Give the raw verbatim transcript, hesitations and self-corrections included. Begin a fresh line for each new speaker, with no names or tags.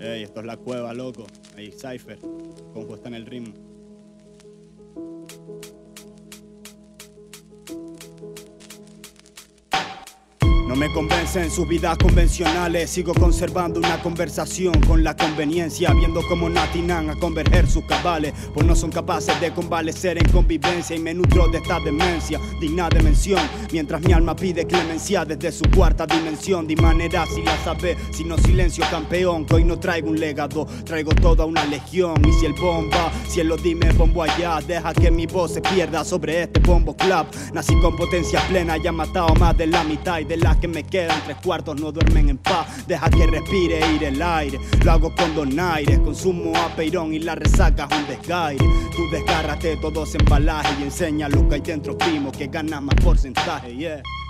Ey, esto es La Cueva, loco. Ahí, Cypher. Conjo está en el ritmo. No me convencen sus vidas convencionales. Sigo conservando una conversación con la conveniencia, viendo cómo natinan a converger sus cabales, pues no son capaces de convalecer en convivencia. Y me nutro de esta demencia, digna de mención, mientras mi alma pide clemencia desde su cuarta dimensión. De manera si la sabe, si no silencio campeón, que hoy no traigo un legado, traigo toda una legión. Y si el bomba, cielo dime bombo allá, deja que mi voz se pierda sobre este bombo club. Nací con potencia plena, ya he matado a más de la mitad, y de las que me quedan tres cuartos no duermen en paz. Deja que respire ir el aire, lo hago con donaires, consumo a peirón y la resaca es un desgaire. Tú descárrate todo ese embalaje y enseña lo que hay dentro, primo, que ganas más porcentaje, yeah.